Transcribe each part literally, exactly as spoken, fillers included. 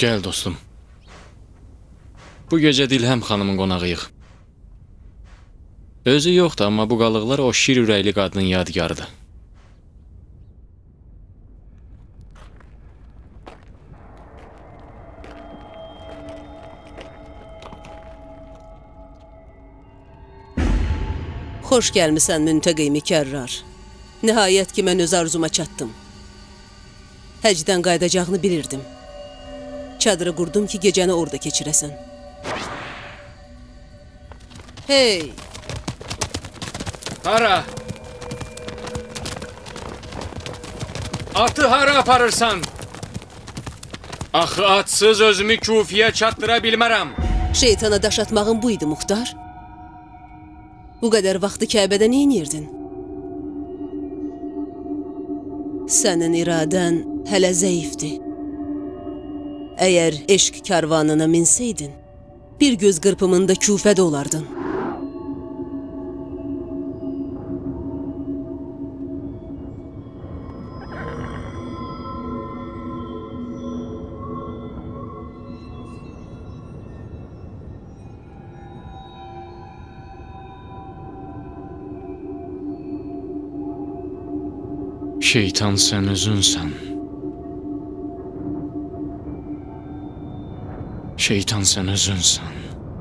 Gəl dostum. Bu gecə Dilhəm xanımın qonağıyıq. Özü yoxdur, amma bu qalıqlar o şir ürəkli qadının yadigarıdır. Xoş gəlmisən müntəqimi kərrar. Nəhayət ki, mən öz arzuma çatdım. Həcdən qaydacağını bilirdim. Çadırı qurdum ki, gecəni orada keçirəsən. Hey! Hara? Atı hara aparırsan? Axı atsız özümü Kufiyə çatdıra bilmərəm. Şeytana daş atmağın bu idi, Muxtar. Bu qədər vaxtı Kəbədə neynirdin? Sənin iradən hələ zəifdir. Əgər eşq karvanına minsəydin, bir göz qırpımında Küfədə olardın. Şeytan sən özünsən. Şeytan sən özünsən.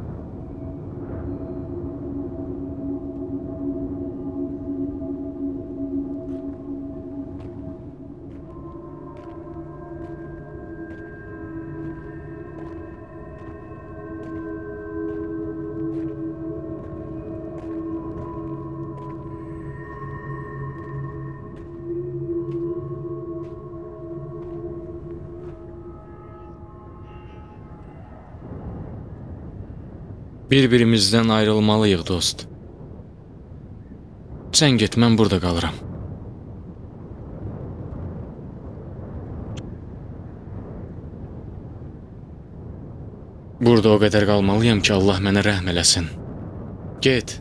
Bir-birimizdən ayrılmalıyıq, dost. Sən get, mən burada qalıram. Burada o qədər qalmalıyam ki, Allah mənə rəhm eləsin. Get.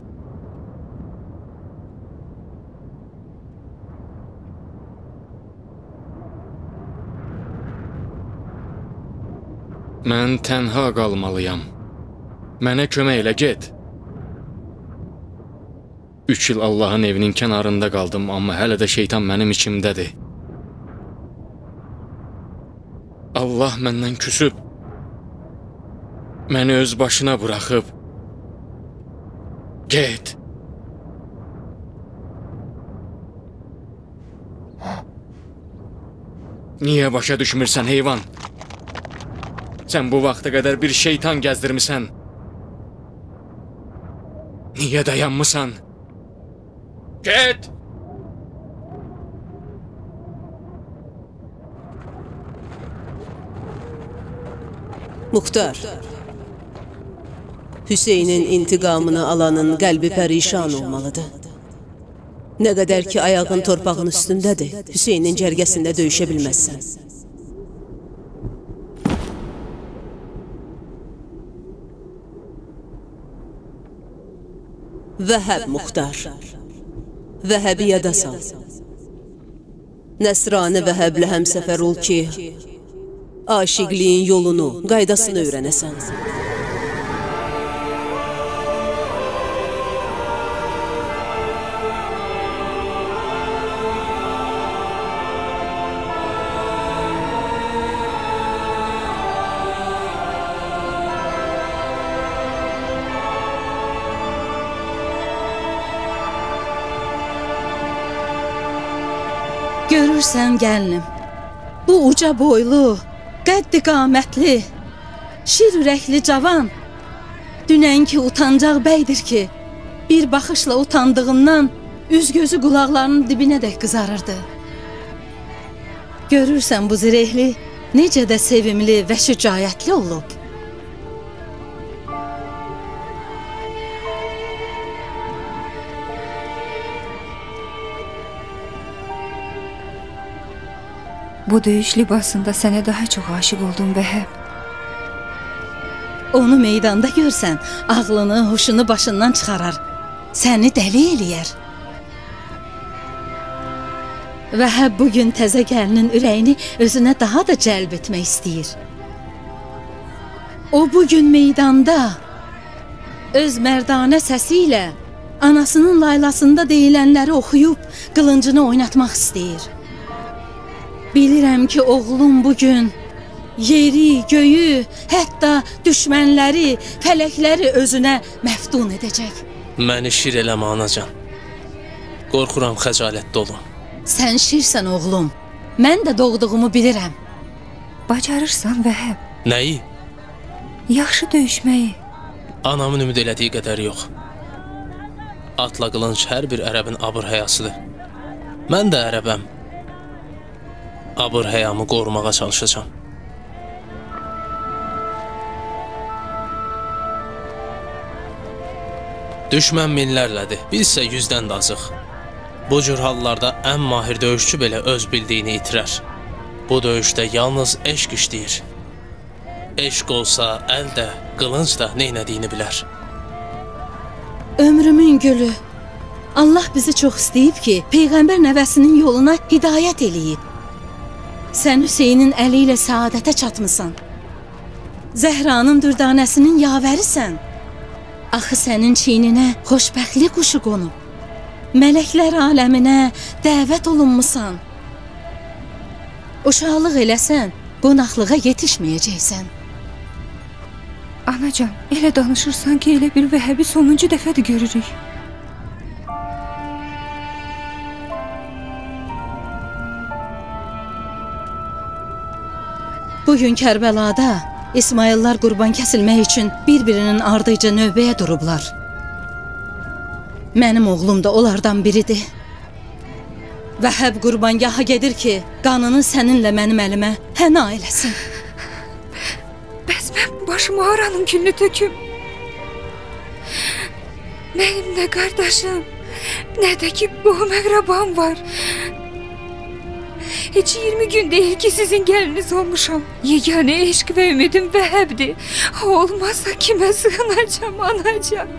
Mən tənha qalmalıyam. Mənə kömək elə, get. Üç il Allahın evinin kənarında qaldım, amma hələ də şeytan mənim içimdədir. Allah məndən küsüb, məni öz başına bıraxıb. Get. Niyə başa düşmürsən, heyvan? Sən bu vaxta qədər bir şeytan gəzdirmisən. Niyə dayanmısan? Get! Muxtar, Hüseynin intiqamını alanın qəlbi pərişan olmalıdır. Nə qədər ki, ayağın torpağın üstündədir, Hüseynin cərgəsində döyüşə bilməzsən. Vəhəb Muxtar, Vəhəbi yada sal. Nəsrani Vəhəblə həmsəfər ol ki, aşiqliyin yolunu, qaydasını öyrənəsən. Görürsən gəlinim, bu uca boylu, qəddi qamətli, şir ürəkli cavan, dünənki utancaq bəydir ki, bir baxışla utandığından üz-gözü qulaqlarının dibinə dək qızarırdı. Görürsən bu zirehli necə də sevimli və şücaətli olub. Bu döyüş libasında sənə daha çox aşiq oldum, Vəhəb. Onu meydanda görsən, ağlını, huşunu başından çıxarar, səni dəli eləyər. Vəhəb bugün təzə gəlinin ürəyini özünə daha da cəlb etmək istəyir. O bugün meydanda öz mərdanə səsi ilə anasının laylasında deyilənləri oxuyub qılıncını oynatmaq istəyir. Bilirəm ki, oğlum bugün yeri, göyü, hətta düşmənləri, fələkləri özünə məftun edəcək. Məni şir eləmə anacan. Qorxuram xəcalətdə olum. Sən şirsən oğlum. Mən də doğduğumu bilirəm. Bacarırsan Vəhəb. Nəyi? Yaxşı döyüşməyi. Anamın ümid elədiyi qədər yox. Atla qılınc hər bir ərəbin abır həyasıdır. Mən də ərəbəm. Abır həyamı qorumağa çalışacağam. Düşmən minlərlədir, bizsə yüzdən də azıq. Bu cür hallarda ən mahir döyüşçü belə öz bildiyini itirər. Bu döyüşdə yalnız eşq işləyir. Eşq olsa əl də, qılınc da neynədiyini bilər. Ömrümün gülü, Allah bizi çox istəyib ki, Peyğəmbər nəvəsinin yoluna hidayət eləyib. Sən Hüseynin əli ilə səadətə çatmısan. Zəhranın dürdanəsinin yavərisən. Axı sənin çiyninə xoşbəxtlik quşu qonub. Mələklər aləminə dəvət olunmusan. Uşaqlıq eləsən, qonaqlığa yetişməyəcəksən. Anacan, elə danışırsan ki, elə bir Vəhəbi sonuncu dəfədir görürük. Bugün Kərbəlada İsmaillər qurban kəsilmək üçün bir-birinin ardıca növbəyə durublar. Mənim oğlum da onlardan biridir. Vəhəb qurbangaha gedir ki, qanını səninlə mənim əlimə həna eləsin. Bəs mən başımı haranın külünü töküm? Mənim nə qardaşım, nə də ki qohum əqrabam var. Heç iyirmi gün deyil ki sizin gəliniz olmuşam. Yeganə eşq və ümidim Vəhəbdir. Olmazsa kimə sığınacam anacam?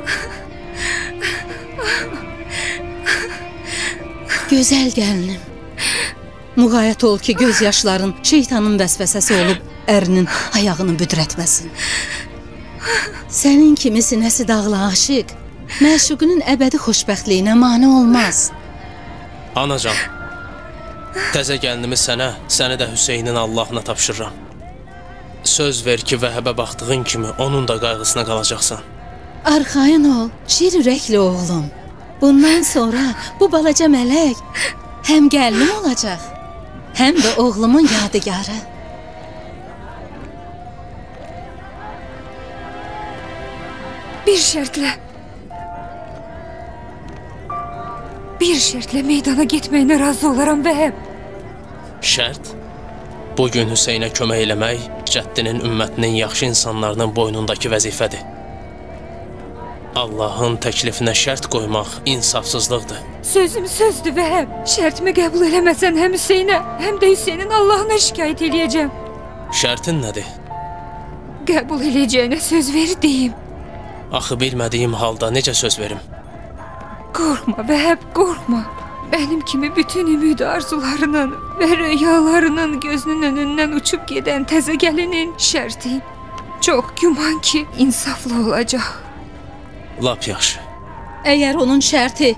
Gözəl gəlinim. Müğayət ol ki, göz yaşların şeytanın vəsvəsəsi olub ərinin ayağını büdrətməsin. Sənin kimi sinəsi dağlı aşiq, məşuqunun əbədi xoşbəxtliyinə mane olmaz. Anacan, təzə gəlinimi sənə, səni də Hüseynin Allahına tapşırıram. Söz ver ki, Vəhəbə baxdığın kimi onun da qayğısına qalacaqsan. Arxayın ol, şir ürəkli oğlum. Bundan sonra bu balaca mələk həm gəlinim olacaq, həm də oğlumun yadigarı. Bir şərtlə. Bir şərtlə meydana getməyinə razı olaram Vəhəb. Şərt? Bugün Hüseynə kömək eləmək cəddinin ümmətinin yaxşı insanlarının boynundakı vəzifədir. Allahın təklifinə şərt qoymaq insafsızlıqdır. Sözüm sözdür Vəhəb. Şərtimi qəbul eləməsən həm Hüseynə, həm də Hüseynin Allahına şikayət eləyəcəm. Şərtin nədir? Qəbul eləyəcəyinə söz ver deyim. Axı bilmədiyim halda necə söz verim? Qorxma Vəhəb, qorxma. Mənim kimi bütün ümid arzularının və rüyalarının gözünün önündən uçub gedən təzə gəlinin şərti çox güman ki, insaflı olacaq. Lap yaxşı. Əgər onun şərti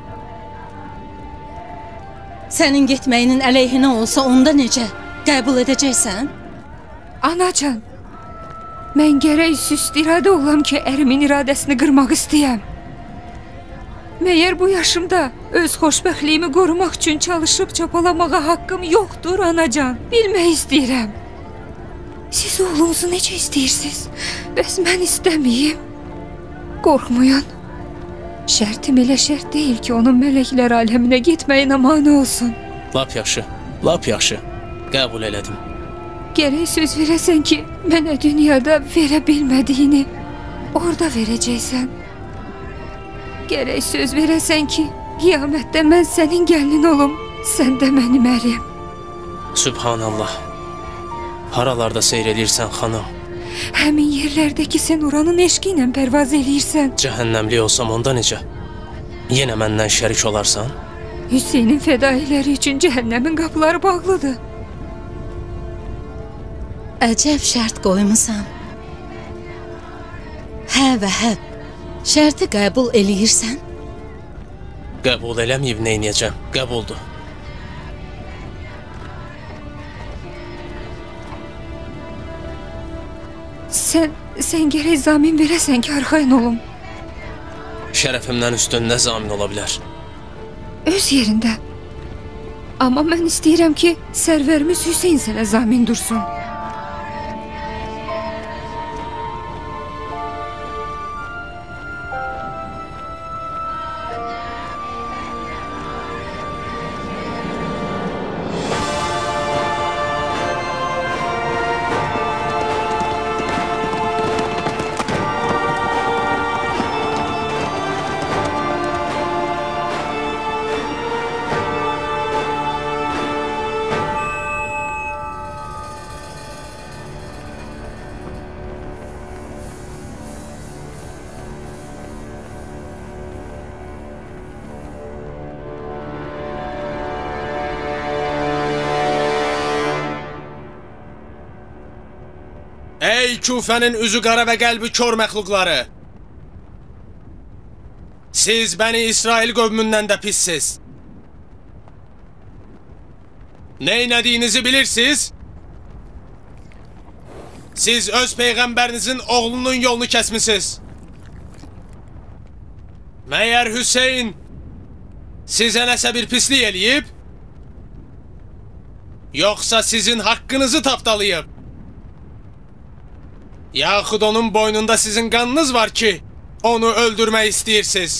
sənin getməyinin əleyhinə olsa, onda necə? Qəbul edəcəksən? Anacan, mən gərək süst iradə olam ki, ərimin iradəsini qırmaq istəyəm. Məyər bu yaşımda öz xoşbəxtliyimi qorumaq üçün çalışıb çapalamağa haqqım yoxdur anacan. Bilmək istəyirəm. Siz oğlunuzu necə istəyirsiniz? Bəs mən istəməyim. Qorxmayın. Şərtim elə şərt deyil ki, onun mələklər aləminə getməyinə mane olsun. Lap yaxşı, lap yaxşı. Qəbul elədim. Gərək söz verəsən ki, mənə dünyada verə bilmədiyini orada verəcəksən. Gərək söz verəsən ki, qiyamətdə mən sənin gəlinin olum, sən də mənim ərim. Sübhanallah. Haralarda seyr edirsən, xanım? Həmin yerlərdə ki, sən oranın eşqi ilə pərvaz eləyirsən. Cəhənnəmli olsam onda necə? Yenə məndən şərik olarsan? Hüseynin fədailəri üçün cəhənnəmin qapıları bağlıdır. Əcəb şərt qoymusan. Hə Vəhəb, şərti qəbul eləyirsən? Qəbul eləməyib neyniyəcəm? Qəbuldur. Sən, sən gərək zamin verəsən ki, arxayın olum. Şərəfimdən üstün nə zamin ola bilər? Öz yerində. Amma mən istəyirəm ki, sərvərimiz Hüseyn sənə zamin dursun. Ey Küfənin üzü qara və qəlbi kör məxluqları! Siz Bəni İsrail qövmündən də pissiz. Neynədiyinizi bilirsiniz? Siz öz peyğəmbərinizin oğlunun yolunu kəsmisiniz. Məyər Hüseyn sizə nəsə bir pislik eləyib? Yoxsa sizin haqqınızı tapdalayıb? Yaxud onun boynunda sizin qanınız var ki, onu öldürmək istəyirsiniz.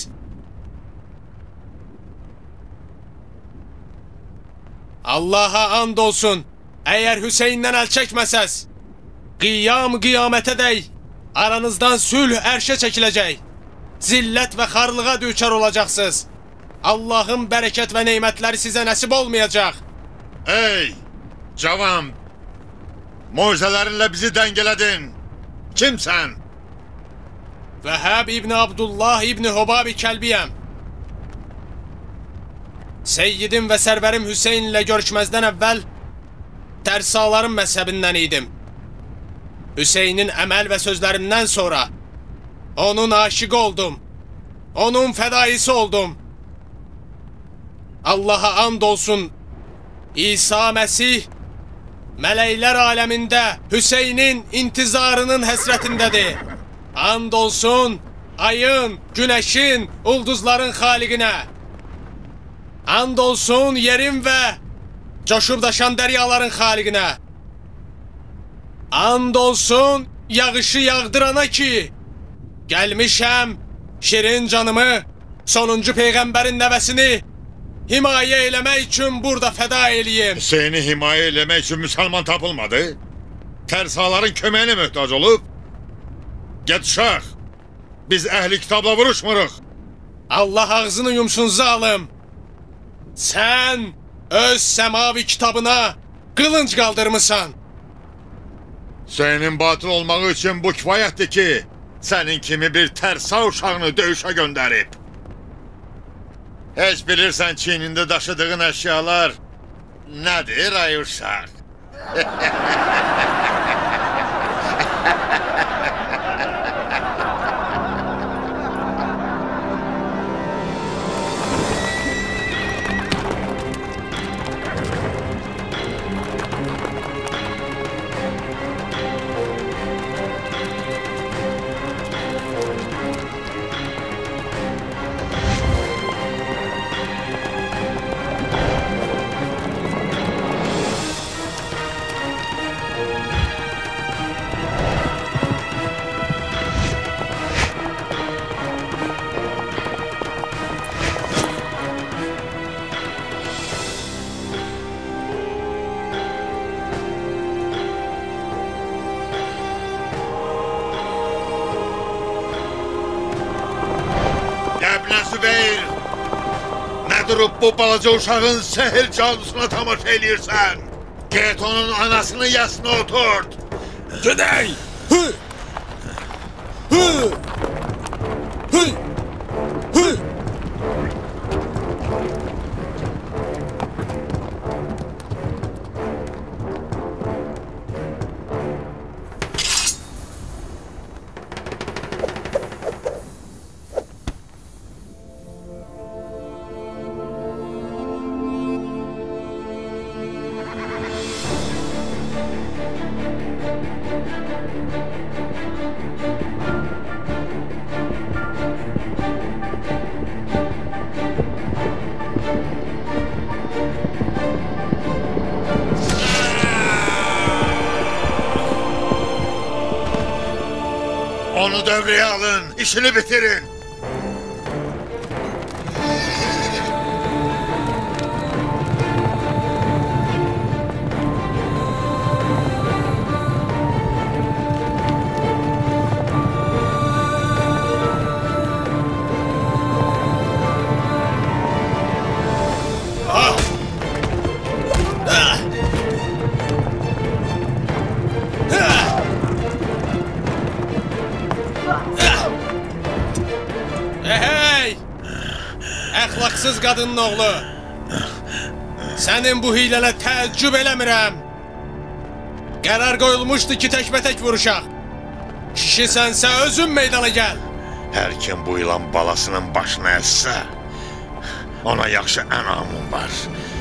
Allaha and olsun, əgər Hüseyndən əl çəkməsəz, qiyam qiyamətədək aranızdan sülh ərşə çəkiləcək, zillət və xarlığa düçar olacaqsınız. Allahın bərəkət və neymətləri sizə nəsib olmayacaq. Ey cavan, mucizələrinlə bizi dəngələdin. Kimsən? Vəhəb İbni Abdullah İbni Hubabi Kəlbiyəm. Seyyidim və sərvərim Hüseyn ilə görüşməzdən əvvəl tərsaların məzhəbindən idim. Hüseynin əməl və sözlərindən sonra onun aşıqı oldum, onun fədaisi oldum. Allaha and olsun, İsa Məsih mələklər aləmində Hüseynin intizarının həsrətindədir. And olsun ayın, günəşin, ulduzların xaliqinə. And olsun yerin və coşub daşan dəryaların xaliqinə. And olsun yağışı yağdırana ki, gəlmişəm şirin canımı, sonuncu peyğəmbərin nəvəsini himayə eləmək üçün burada fəda eləyim. Hüseyni himayə eləmək üçün müsəlman tapılmadı. Tərsaların köməyinə möhtac olub. Get uşaq, biz əhli kitabla vuruşmuruq. Allah ağzını yumsun zalım. Sən öz səmavi kitabına qılınc qaldırmısan. Hüseynin batıl olmağı üçün bu kifayətdir ki, sənin kimi bir tərsa uşağını döyüşə göndərib. Heç bilirsən çiynində daşıdığın əşyalar nədir ay uşaq? Durub bu balaca uşağın sehir cadusuna tamaşa eləyirsən. Get onun anasını yasına oturt. Gedək! Hı! Hı! Hı! Hı! Onu devreye alın, işini bitirin. Əxlaqsız qadının oğlu. Sənin bu hilələ təəccüb eləmirəm. Qərar qoyulmuşdu ki, təkbətək vuruşaq. Kişi sənsə özün meydana gəl. Hər kim bu ilan balasının başına əssə, ona yaxşı ənamım var.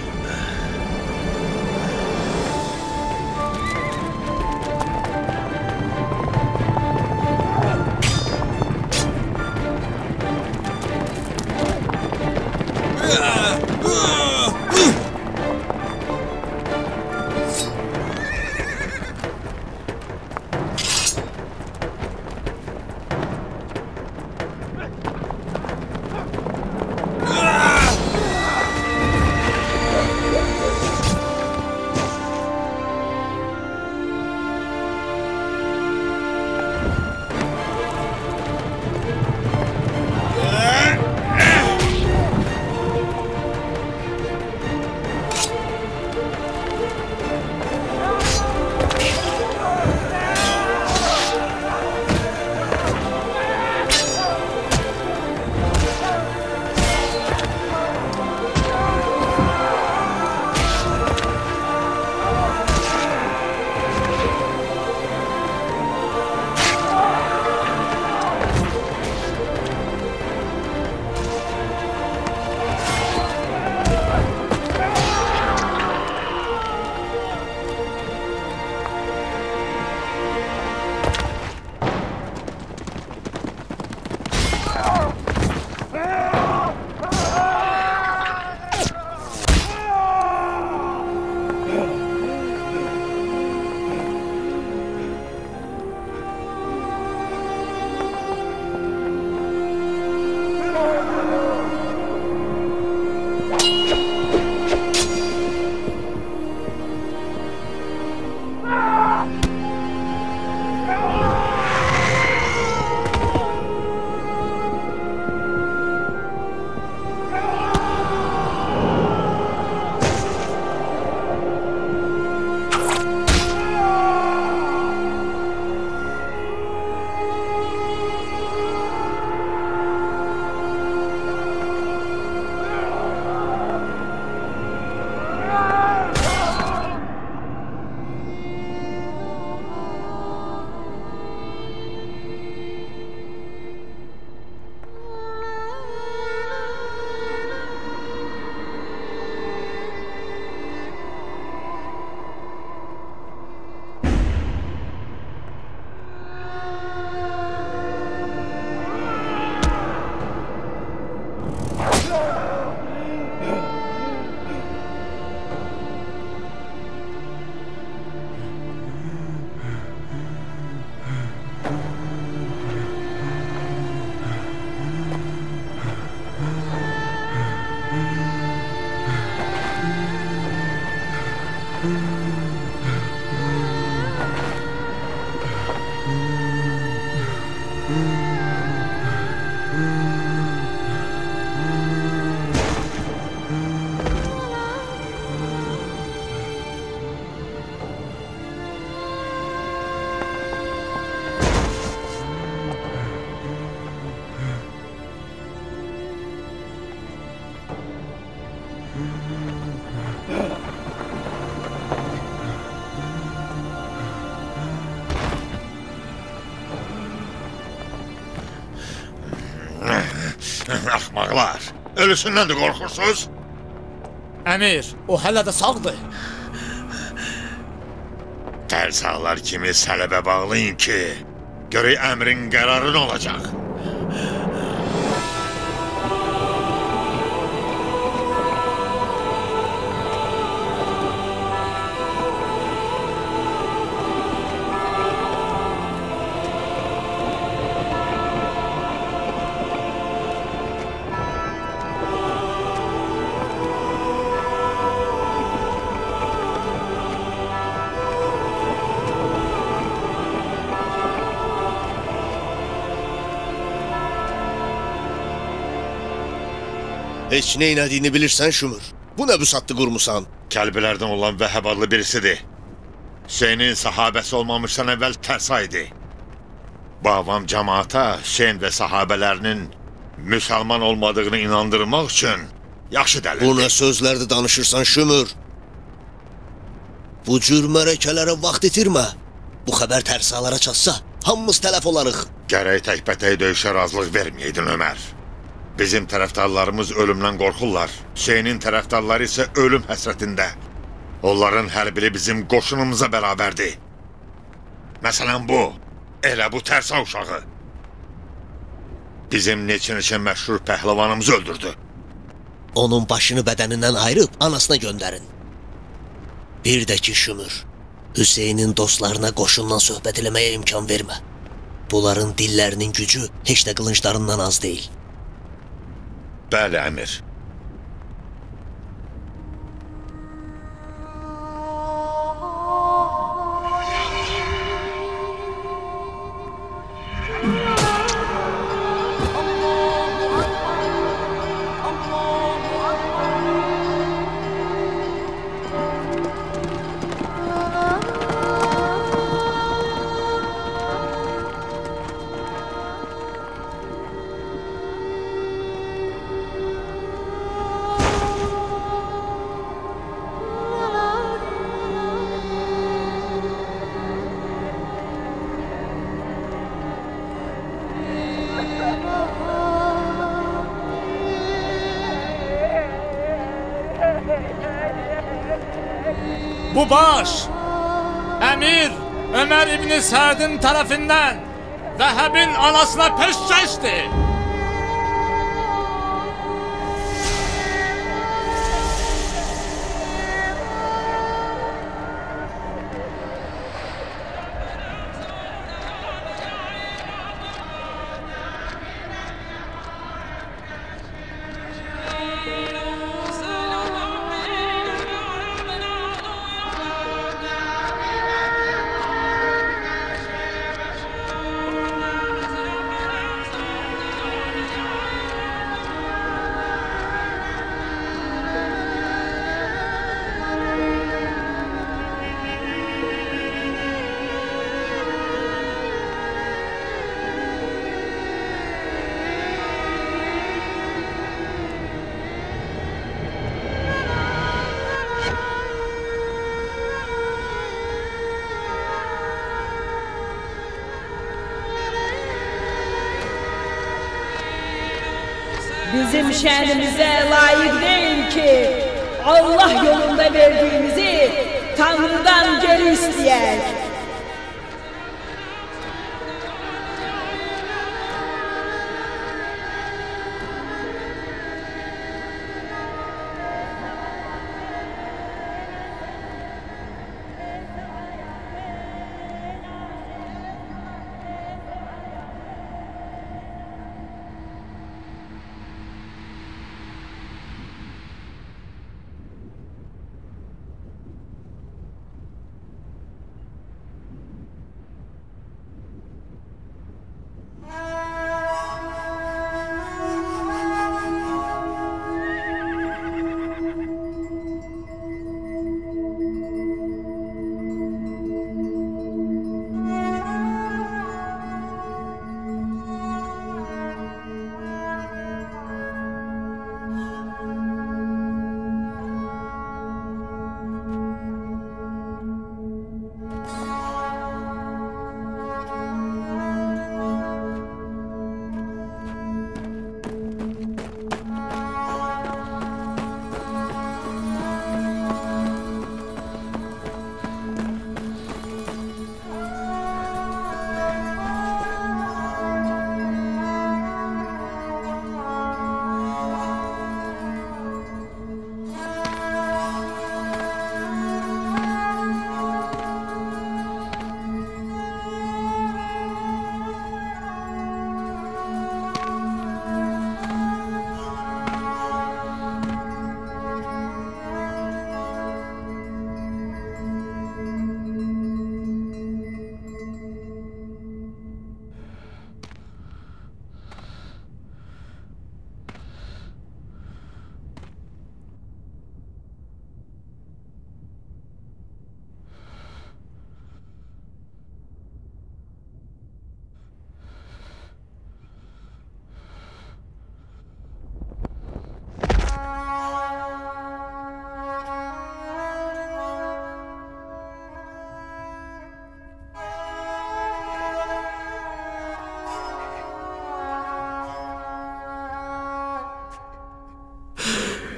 Axmaqlar, ölüsündən də qorxursuz? Əmir, o hələ də sağdır. Tərsaqlar kimi sələbə bağlayın ki, görək əmrin qərarı nə olacaq? Heç nə inədiyini bilirsən Şümür. Bu nə büsatlı qurmusan? Kəlbilərdən olan Vəhəb adlı birisidir. Hüseynin sahabəsi olmamışdan əvvəl tərsa idi. Bu avam cəmaata Hüseyn və sahabələrinin müsəlman olmadığını inandırmaq üçün yaxşı dəlildir. Bu nə sözlərdir danışırsan Şümür? Bu cür mərəkələrə vaxt itirmə. Bu xəbər tərsalara çatsa, hamımız tələf olarıq. Gərək təkbətək döyüşə razılıq verməydin Ömər. Bizim tərəfdarlarımız ölümdən qorxurlar. Hüseynin tərəfdarları isə ölüm həsrətində. Onların hər biri bizim qoşunumuza bərabərdir. Məsələn bu, elə bu tərsa uşağı. Bizim neçə-neçə məşhur pəhləvanımızı öldürdü. Onun başını bədənindən ayırıb anasına göndərin. Bir də ki Şümür, Hüseynin dostlarına qoşundan söhbət eləməyə imkan vermə. Bunların dillərinin gücü heç də qılınclarından az deyil. Bəli, əmir. Bu baş Əmir Ömər İbni Sədin tərəfindən Vəhəbin anasına peşkəşdir. Bizim şənimizə layiq deyil ki, Allah yolunda verdiyimizi Tanrıdan geri istəyək.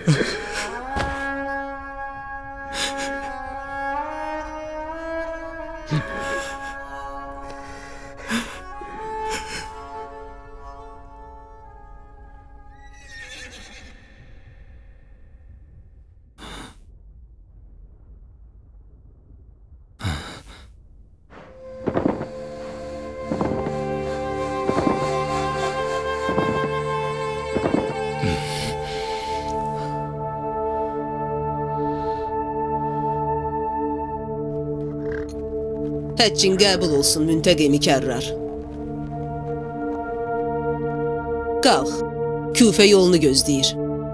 Həccin qəbul olsun müntəqimi kərrar. Qalx, Küfə yolunu gözləyir.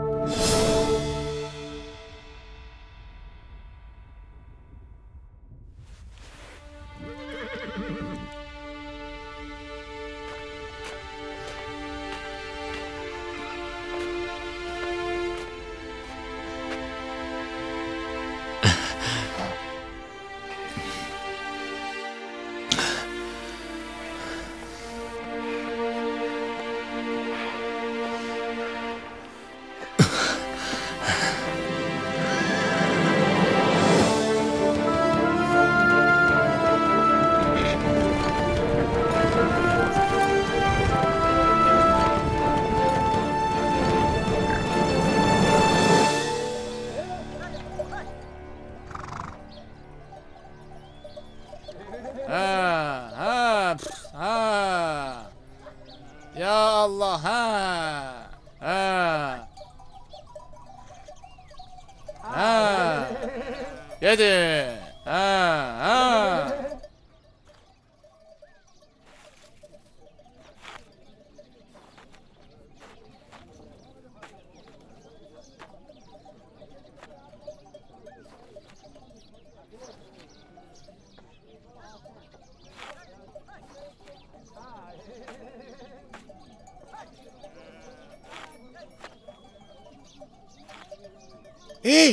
Hey!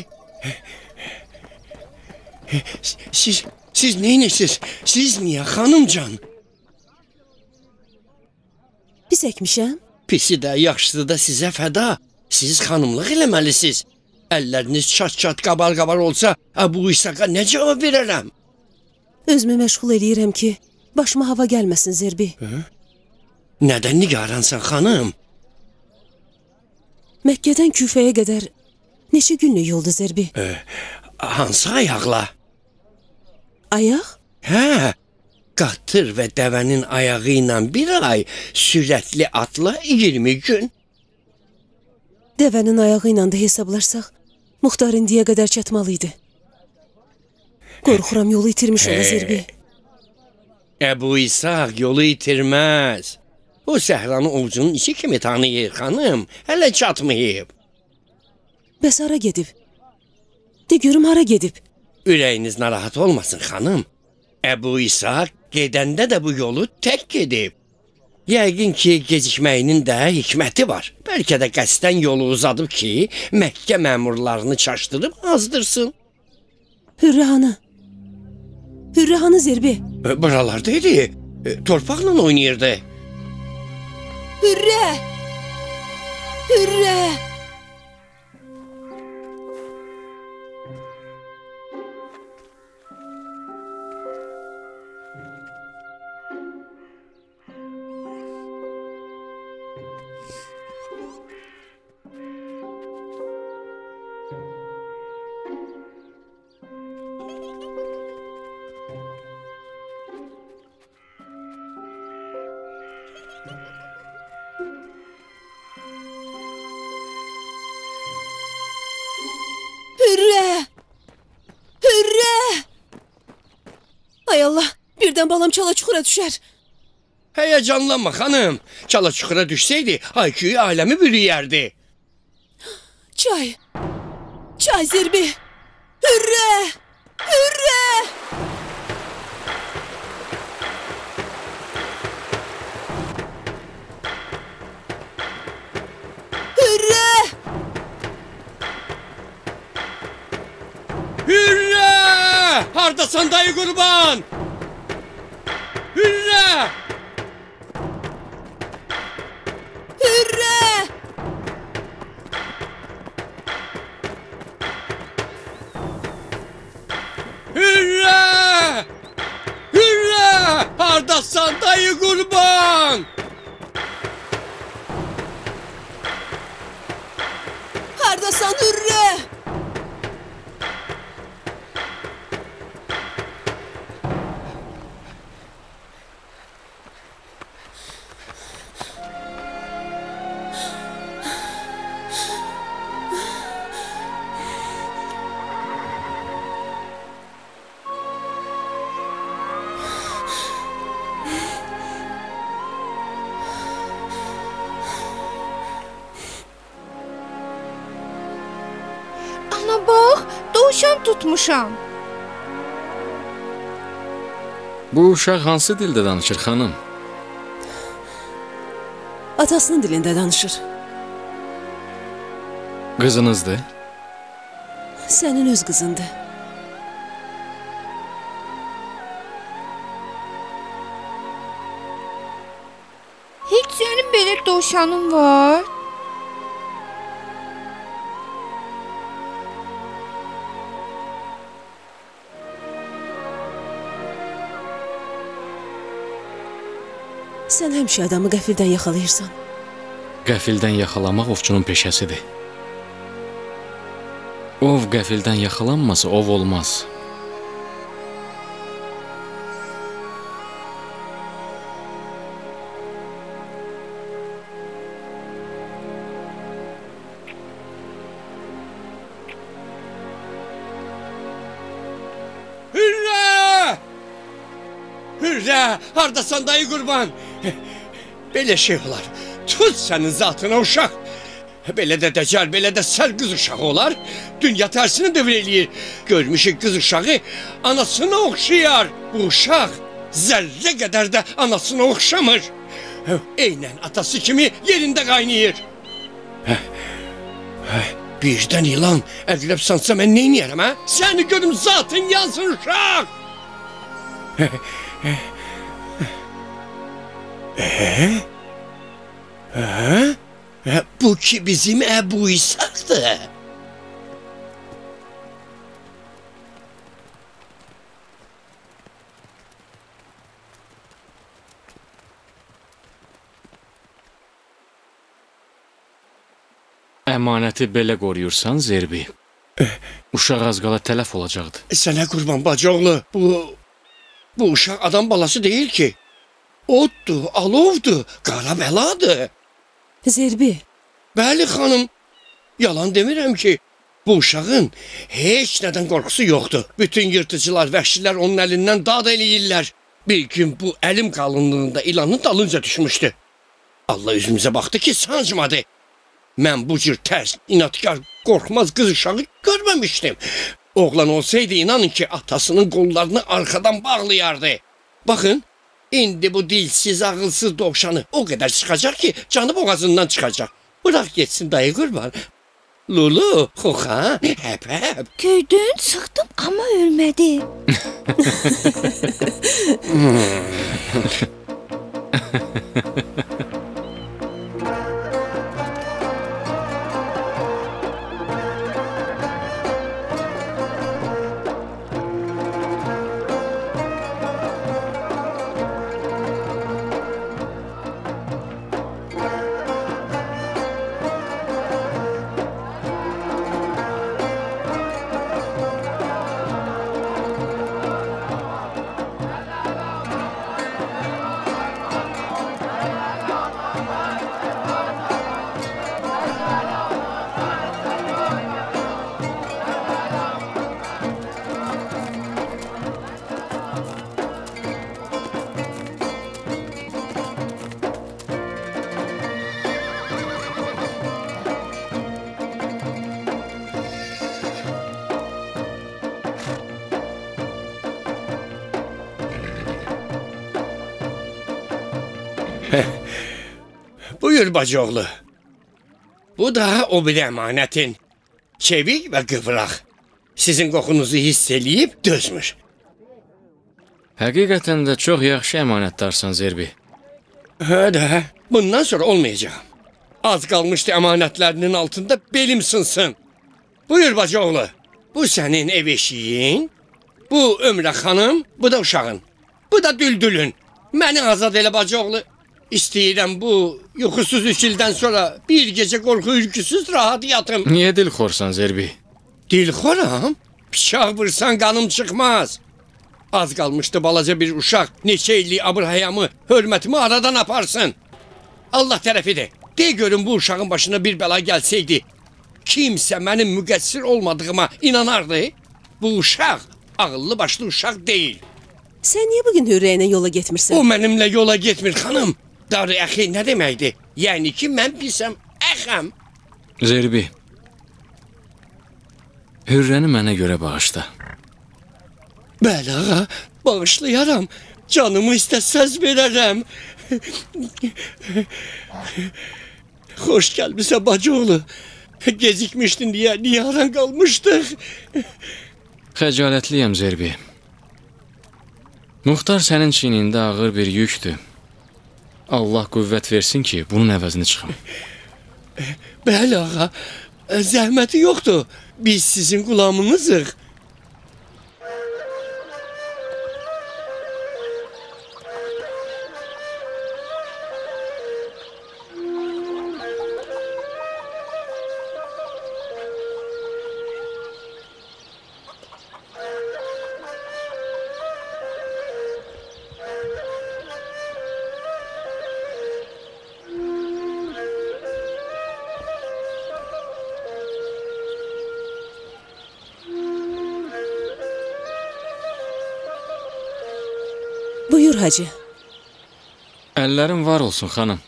Siz, siz neynəsiz? Siz niyə xanımcan? Pis əkmişəm. Pisi də, yaxşısı da sizə fəda. Siz xanımlıq eləməlisiniz. Əlləriniz çat-çat, qabar-qabar olsa, bu İsaqa nə cavab verərəm? Özümü məşğul eləyirəm ki, başıma hava gəlməsin Zerbi. Hı? Nədən nigaransan xanım? Məkkədən Küfəyə qədər neçə günlük yoldu Zerbi? Ee, hansı ayaqla? Ayaq? Hə, qatır və dəvənin ayağı ilə bir ay, sürətli atla iyirmi gün. Dəvənin ayağı ilə də hesablarsaq, Muxtar indiyə qədər çatmalıydı. Qorxuram yolu itirmiş ola Zerbi. Əbu İsaq yolu itirməz. O səhranı ovucunun içi kimi tanıyır xanım, hələ çatmayıb. Bəs hara gedib? De görüm hara gedib? Ürəyiniz narahat olmasın xanım. Əbu İsaq gedəndə də bu yolu tək gedib. Yəqin ki, gecikməyinin də hikməti var. Bəlkə də qəsdən yolu uzadıb ki, Məkkə məmurlarını çaşdırıb azdırsın. Hürrə hanı? Hürrə hanı Zerbi? Buralardaydı. Torpaqla oynayırdı. Hürrə! Hürrə! Hürrə! Hürrə! Ay Allah, birdən balam çala-çuxura düşər. Həyəcanlanma xanım. Çala-çuxura düşsəydi, hayküyü aləmi bürüyərdi. Çay! Çay Zerbi! Hürrə! Hürrə! Hürrə! Hürrə! Hardasan dayı qurban? Hürrə! Hürrə! Hardasan dayı qurban? Hardasan Hürrə? Ana bax, dovşan tutmuşam. Bu uşaq hansı dildə danışır, xanım? Atasının dilində danışır. Qızınızdır? Sənin öz qızındır. Heç sənin belə dovşanın var? Sən həmişə adamı qəfildən yaxalayırsan. Qəfildən yaxalamaq ovçunun peşəsidir. Ov qəfildən yaxalanmasa ov olmaz. Hürrə! Hürrə! Hardasan dayı qurban? Belə şey olar. Tut sənin zatına uşaq. Belə də dəcəl, belə də sər qız uşağı olar. Dünya tərsini dövr eləyir. Görmüşük qız uşağı anasına oxşayar. Bu uşaq zərrə qədər də anasına oxşamır. Eynən atası kimi yerində qaynayır. Birdən ilan əqrəb sansa mən neyniyərəm, hə? Səni görüm zatın yansın uşaq. Eee? Eee? Bu ki bizim Əbu İshaqdır. Əmanəti belə qoruyursan, Zerbi. Uşaq az qala tələf olacaqdı. Sənə qurban bacıoğlu, bu... Bu uşaq adam balası deyil ki. Oddur, alovdur, qara bəladır. Zerbi. Bəli xanım, yalan demirəm ki, bu uşağın heç nədən qorxusu yoxdur. Bütün yırtıcılar, vəhşilər onun əlindən dad eləyirlər. Bir gün bu əlim qalınlığında ilanın dalınca düşmüşdü. Allah üzümüzə baxdı ki, sancmadı. Mən bu cür tərs, inatkar, qorxmaz qız uşağı görməmişdim. Oğlan olsaydı inanın ki, atasının qollarını arxadan bağlayardı. Baxın, indi bu dilsiz, ağılsız dovşanı o qədər çıxacaq ki, canı boğazından çıxacaq. Bırak geçsin dayı qurban. Lulu, xoxa, həp həp. Gördün, sıxdım amma ölmədi. Buyur bacıoğlu. Bu da o bir əmanətin. Çevik və qıvraq. Sizin qoxunuzu hiss eləyib dözmür. Həqiqətən də çox yaxşı əmanətdarsan, Zerbi. Hə də, bundan sonra olmayacaq. Az qalmışdı əmanətlərinin altında belim sınsın. Buyur bacıoğlu. Bu sənin ev eşiyin, bu Ömrə xanım, bu da uşağın, bu da Düldülün. Məni azad elə bacıoğlu. İstəyirəm bu yuxusuz üç ildən sonra bir gecə qorxu ürküsüz rahat yatım. Niyə dilxorsan Zerbi? Dilxoram? Bıçaq vursan qanım çıxmaz. Az qalmışdı balaca bir uşaq neçə illik abır-həyamı, hörmətimi aradan aparsın. Allah tərəfidir. De görün bu uşağın başına bir bəla gəlsəydi, kimsə mənim müqəssir olmadığıma inanardı. Bu uşaq ağıllı başlı uşaq deyil. Sən niyə bugün Hürriyyə yola getmirsən? O mənimlə yola getmir xanım. Darı əxi nə deməkdir? Yəni ki, mən pisəm, əxəm. Zerbi, Hürrəni mənə görə bağışla. Bəli ağa, bağışlayaram. Canımı istəsəz verərəm. Xoş gəlmisə bacıoğlu. Gecikmişdin deyə niyə aran qalmışdıq? Xəcalətliyəm Zerbi. Muxtar sənin çiynində ağır bir yükdür. Allah qüvvət versin ki, bunun əvəzini çıxım. Bəli ağa, zəhməti yoxdur. Biz sizin qulamınızıq. Buyur hacı. Əllərin var olsun xanım.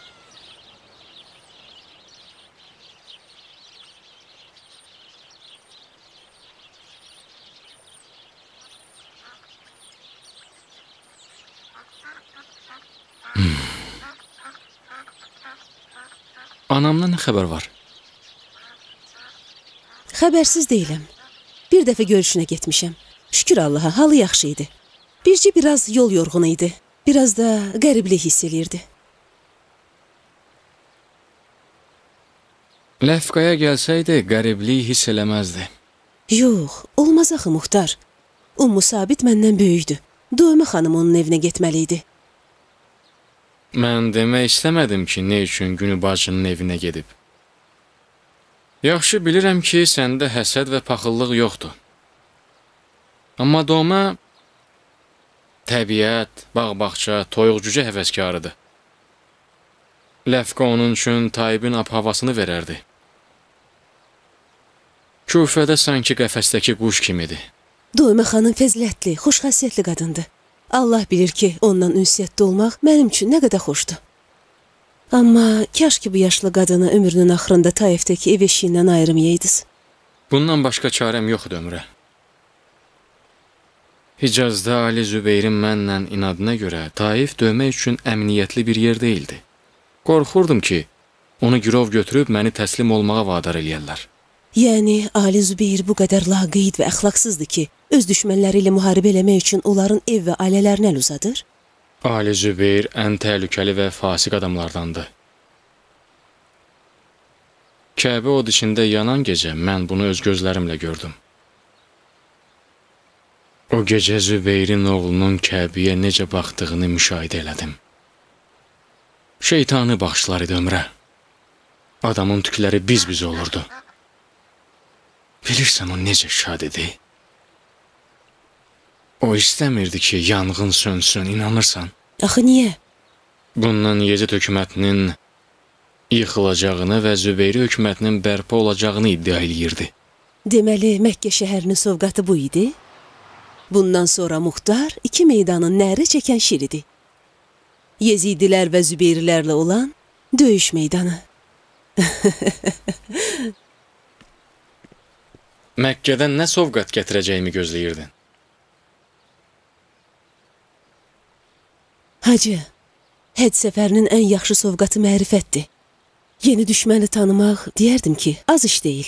Hmm. Anamdan nə xəbər var? Xəbərsiz deyiləm. Bir dəfə görüşünə getmişəm. Şükür Allaha, halı yaxşı idi. Bircə biraz yol yorğunu idi. Biraz da qəriblik hiss eləyirdi. Ləfqaya gəlsəydi, qəriblik hiss eləməzdi. Yox, olmaz axı Muxtar. Ummu Sabit məndən böyükdür. Dövmə xanım onun evinə getməli idi. Mən demək istəmədim ki, nə üçün Günü bacının evinə gedib. Yaxşı bilirəm ki, səndə həsəd və paxıllıq yoxdur. Amma Dövmə təbiət, bağ-bağça, toyuq-cücə həvəskarıdır. Ləfqa onun üçün Taibin ab-havasını verərdi. Küfədə sanki qəfəsdəki quş kimidir. Dövmə xanım fəzilətli, xoşxasiyyətli qadındır. Allah bilir ki, ondan ünsiyyətdə olmaq mənim üçün nə qədər xoşdur. Amma kaş ki bu yaşlı qadını ömrünün axırında Taifdəki ev eşiyindən ayırmayaydınız. Bundan başqa çarəm yoxdur ömrə. Hicazda Ali Zübeyrin mənlə inadına görə Taif döymək üçün əmniyyətli bir yer deyildi. Qorxurdum ki, onu girov götürüb məni təslim olmağa vadar eləyərlər. Yəni, Ali Zübeyir bu qədər laqeyd və əxlaqsızdır ki, öz düşmənləri ilə müharibə eləmək üçün onların ev və ailələrini əl uzadır? Ali Zübeyir ən təhlükəli və fasiq adamlardandır. Kəbə od içində yanan gecə mən bunu öz gözlərimlə gördüm. O gecə Zübeyrin oğlunun Kəbiyə necə baxdığını müşahidə elədim. Şeytanı baxışlar idi ömrə. Adamın tükləri biz-biz olurdu. Bilirsən o necə şad idi? O istəmirdi ki, yanğın sönsün, inanırsan. Axı niyə? Bundan Yezid hökumətinin yıxılacağını və Zübeyri hökumətinin bərpa olacağını iddia eləyirdi. Deməli, Məkkə şəhərinin sovqatı bu idi? Bundan sonra Muxtar iki meydanın nərə çəkən şiridir. Yezidilər və Zübeyrilərlə olan döyüş meydanı. Məkkədən nə sovqat gətirəcəyimi gözləyirdin? Hacı, Həc səfərinin ən yaxşı sovqatı mərifətdir. Yeni düşməni tanımaq, deyərdim ki, az iş deyil.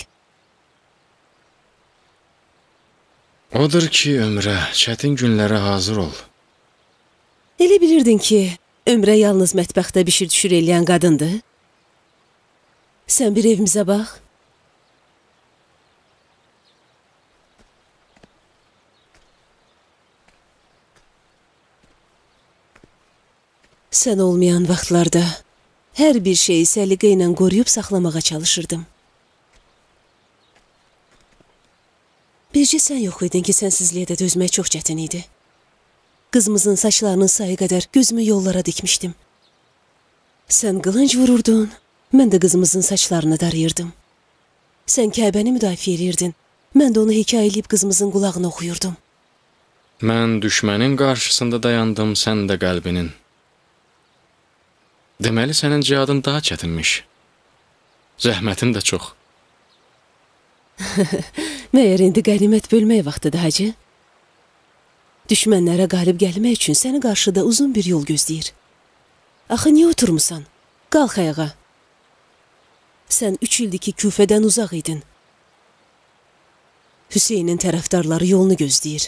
Odur ki, ömrə, çətin günlərə hazır ol. Elə bilirdin ki, ömrə yalnız mətbəxdə bişir düşür eləyən qadındır. Sən bir evimizə bax. Sən olmayan vaxtlarda hər bir şeyi səliqə ilə qoruyub saxlamağa çalışırdım. Bircə sən yox idin ki, sənsizliyə də dözmək çox çətin idi. Qızımızın saçlarının sayı qədər gözümü yollara dikmişdim. Sən qılınc vururdun, mən də qızımızın saçlarını darayırdım. Sən Kəbəni müdafiə edirdin, mən də onu hekayə eləyib qızımızın qulağına oxuyurdum. Mən düşmənin qarşısında dayandım, sən də qəlbinin. Deməli, sənin cihadın daha çətinmiş. Zəhmətin də çox. Məyər indi qənimət bölmək vaxtıdır, hacı? Düşmənlərə qalib gəlmək üçün səni qarşıda uzun bir yol gözləyir. Axı, niyə oturmusan? Qalx ayağa. Sən üç ildir ki, Küfədən uzaq idin. Hüseynin tərəfdarları yolunu gözləyir.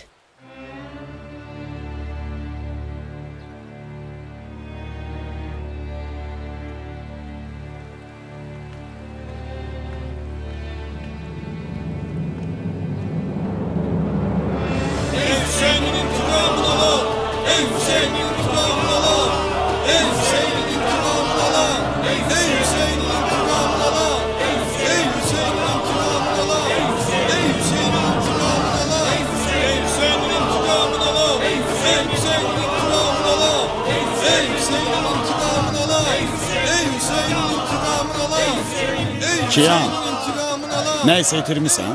Kiyan, nəysə itirmisən?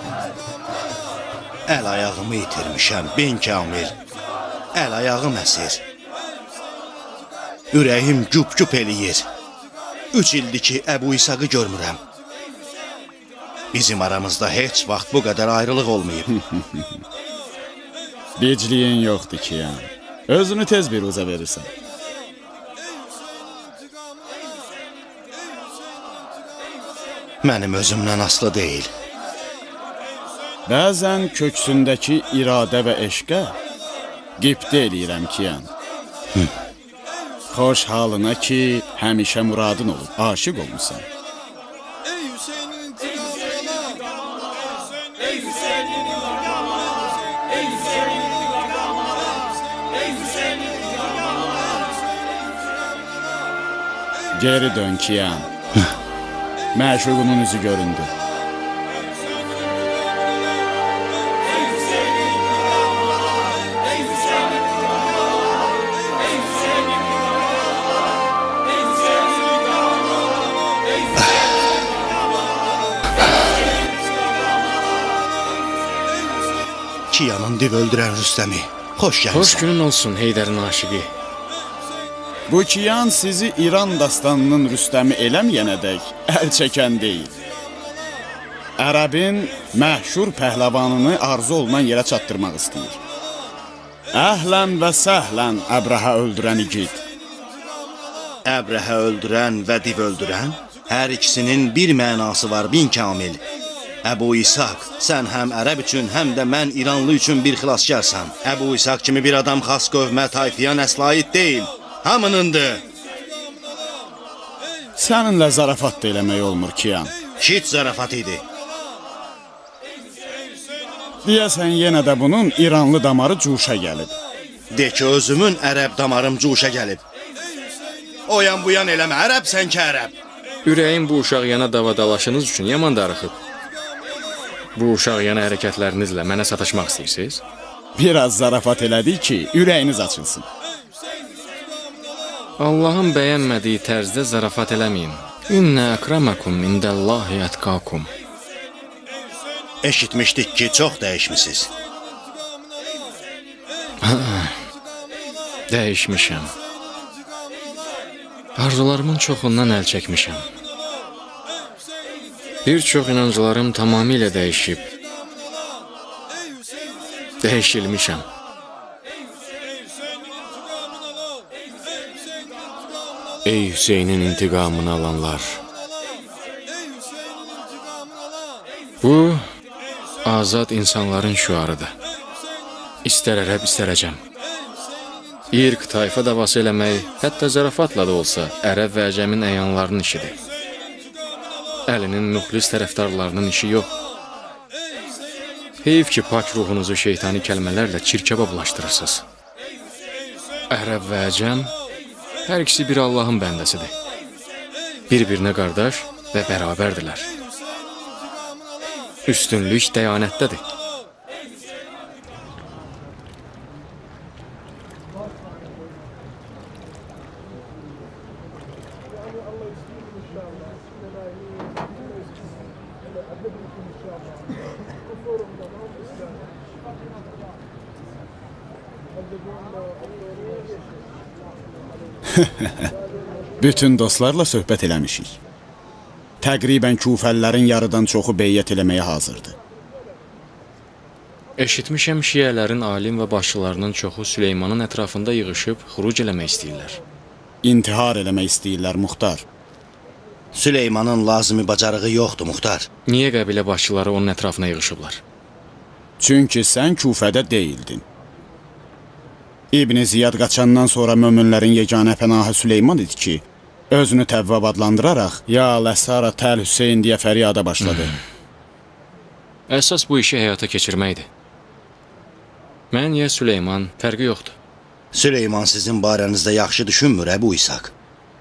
Əl ayağımı itirmişəm, bin Kamil. Əl ayağım əsir. Ürəyim güp-güp eləyir. Üç ildir ki, Əbu İsaqı görmürəm. Bizim aramızda heç vaxt bu qədər ayrılıq olmayıb. Bicliyin yoxdur Kiyan. Özünü tez bir uza verirsən. Mənim özümdən aslı deyil. Bəzən köksündəki iradə və eşqə qibdə eləyirəm Kiyan. Xoş halına ki, həmişə muradın olub, aşiq olmuşsan. Geri dön Kiyan. Məşuqunun üzü göründü. Kiyanın div öldürən Rüstəmi. Xoş gəlmişsən. Xoş günün olsun Heydərin aşıqı. Bu Kiyan sizi İran dastanının Rüstəmi eləməyənədək əl çəkən deyil. Ərəbin məhşur pəhləvanını arzu olunan yerə çatdırmaq istəyir. Əhlən və səhlən Əbrəhə öldürən igid. Əbrəhə öldürən və div öldürən? Hər ikisinin bir mənası var, bin Kamil. Əbu İsaq, sən həm ərəb üçün, həm də mən İranlı üçün bir xilaskarsan. Əbu İsaq kimi bir adam xas qövmə, tayfiya nəslə aid deyil. Hamınındır. Səninlə zarafat da eləmək olmur Kiyan. Şit zarafat idi. Deyəsən yenə də bunun İranlı damarı cuşa gəlib. De ki, özümün ərəb damarım cuşa gəlib. Oyan buyan eləmə, ərəb sən ki ərəb. Ürəyin bu uşaq yana davadalaşınız üçün yaman darıxıb. Bu uşaq yana hərəkətlərinizlə mənə sataşmaq istəyirsiniz? Biraz zarafat elədik ki, ürəyiniz açılsın. Allahın bəyənmədiyi tərzdə zarafat eləməyin. İnnə əkramakum indəllahi ətqakum. Eşitmişdik ki, çox dəyişmişsiniz. Dəyişmişəm. Arzularımın çoxundan əl çəkmişəm. Bir çox inanclarım tamamilə dəyişib. Dəyişilmişəm. Ey Hüseynin intiqamını alanlar. Bu, azad insanların şüarıdır. İstər ərəb, istər əcəm. İrq, tayfa davası eləmək, hətta zarafatla da olsa, ərəb və əcəmin əyanlarının işidir. Əlinin müxlis tərəfdarlarının işi yox. Heyf ki, pak ruhunuzu şeytani kəlmələrlə çirkəbə bulaşdırırsınız. Ərəb və əcəm Hər ikisi bir Allahın bəndəsidir. Bir-birinə qardaş və bərabərdilər. Üstünlük dəyanətdədir. Bütün dostlarla söhbət eləmişik. Təqribən küfəlilərin yarıdan çoxu beyyət eləməyə hazırdır. Eşitmişəm şiyələrin alim və başçılarının çoxu Süleymanın ətrafında yığışıb xuruc eləmək istəyirlər. İntihar eləmək istəyirlər, Muxtar. Süleymanın lazımi bacarığı yoxdur, Muxtar. Niyə qəbilə başçıları onun ətrafına yığışıblar? Çünki sən Küfədə deyildin. İbn Ziyad qaçandan sonra möminlərin yeganə pənahı Süleyman idi ki, özünü təvvab adlandıraraq, ya Ləsara Təl Hüseyin deyə fəryada başladı. Əsas bu işi həyata keçirməkdir. Mən ya Süleyman, fərqi yoxdur. Süleyman sizin barənizdə yaxşı düşünmür, Əbu İshak.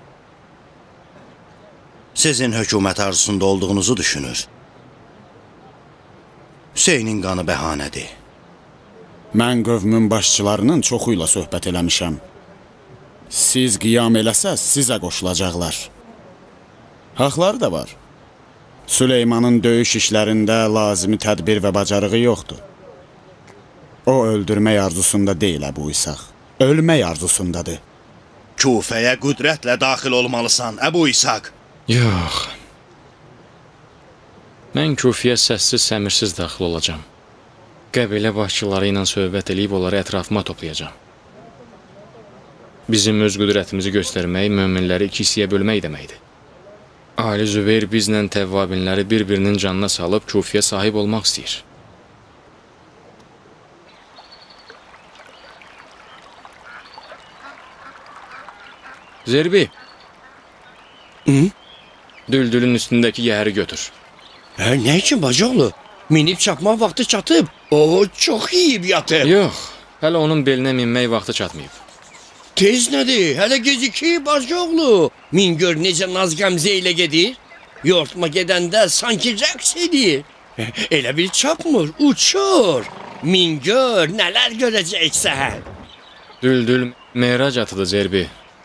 Sizin hökumət arzusunda olduğunuzu düşünür. Hüseynin qanı bəhanədir. Mən qövmün başçılarının çoxu ilə söhbət eləmişəm. Siz qiyam eləsəz, sizə qoşulacaqlar. Haqları da var. Süleymanın döyüş işlərində lazımi tədbir və bacarığı yoxdur. O öldürmək arzusunda deyil Əbu İshak. Ölmək arzusundadır. Küfəyə qüdrətlə daxil olmalısan, Əbu İshak. Yox. Mən Küfəyə səssiz, səmirsiz daxil olacağam. Qəbilə başçıları ilə söhbət eləyib onları ətrafıma toplayacağam. Bizim öz qüdrətimizi göstərmək, möminləri iki hissəyə bölmək deməkdir. Ali Zübeyir bizlə təvvabinləri bir-birinin canına salıb Küfəyə sahib olmaq istəyir. Zerbi. Hı? Düldülün üstündəki yəhəri götür. Hə, nə üçün bacıoğlu? Minib çapmaq vaxtı çatıb. O, çox yiyib yatıb. Yox, hələ onun belinə minmək vaxtı çatmayıb. Tez nədir? Hələ gecikib bacıoğlu. Min gör necə naz qəmzə ilə gedir. Yortma gedəndə sanki rəqs edir. Elə bil çapmır, uçur. Min gör, nələr görəcəksən. Düldül meyrac atıdır Zerbi.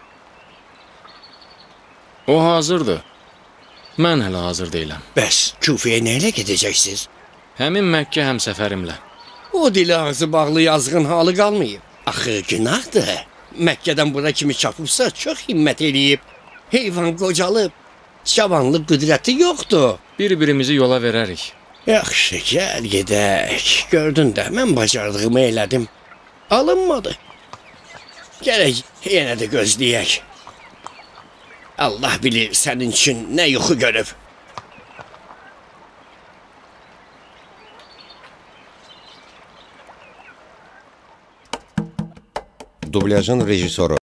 O hazırdır. Mən hələ hazır deyiləm. Bəs Küfəyə nə ilə gedəcəksiniz? Həmin Məkkə həmsəfərimlə. O dili ağzı bağlı yazğın halı qalmayıb. Axı günahdır. Məkkədən bura kimi çapıbsa çox himmət eləyib. Heyvan qocalıb. Cavanlıq qüdrəti yoxdur. Bir-birimizi yola verərik. Yaxşı, gəl gedək. Gördün də, mən bacardığımı elədim. Alınmadı. Gələk, yenə də gözləyək. Allah bilir sənin üçün nə yuxu görüb. Dublyajın rejissoru